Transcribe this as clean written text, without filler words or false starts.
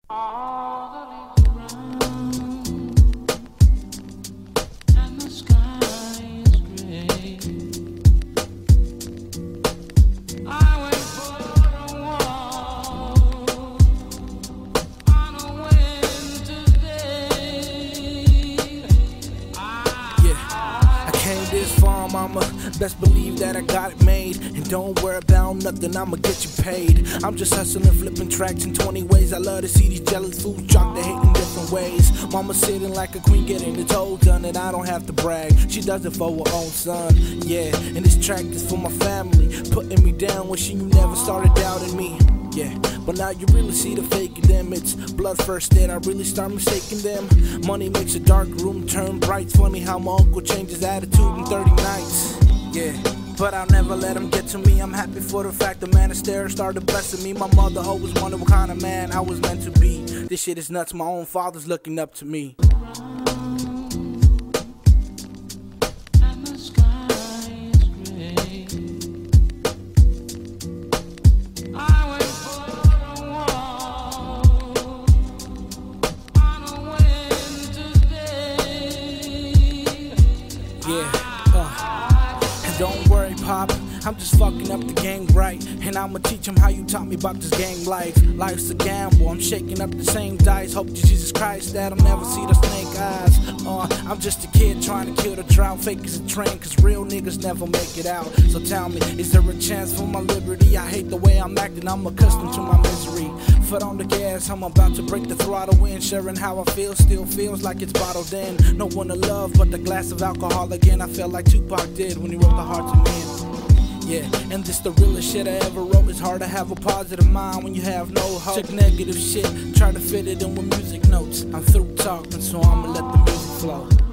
Mama, best believe that I got it made. And don't worry about nothing, I'ma get you paid. I'm just hustling, flipping tracks in 20 ways. I love to see these jealous fools drop their hate in different ways. Mama sitting like a queen, getting the toes done, and I don't have to brag. She does it for her own son, yeah. And this track is for my family, putting me down, wishing you never started doubting me. Yeah, but now you really see the fake in them. It's blood first, then I really start mistaking them. Money makes a dark room turn bright. It's funny how my uncle changed his attitude in 30 nights. Yeah, but I'll never let him get to me. I'm happy for the fact the man upstairs started blessing me. My mother always wondered what kind of man I was meant to be. This shit is nuts, my own father's looking up to me. Don't worry, Pop, I'm just fucking up the gang right. And I'ma teach him how you taught me about this gang life. Life's a gamble, I'm shaking up the same dice. Hope to Jesus Christ that I'll never see the snake eyes. I'm just a kid trying to kill the drought. Fake as a train, cause real niggas never make it out. So tell me, is there a chance for my liberty? I hate the way I'm acting, I'm accustomed to my misery. Foot on the gas, I'm about to break the throttle in. Sharing how I feel, still feels like it's bottled in. No one to love but the glass of alcohol again. I felt like Tupac did when he wrote The Heart to Men. Yeah, and this the realest shit I ever wrote. It's hard to have a positive mind when you have no hope. Took negative shit, try to fit it in with music notes. I'm through talking, so I'ma let the music flow.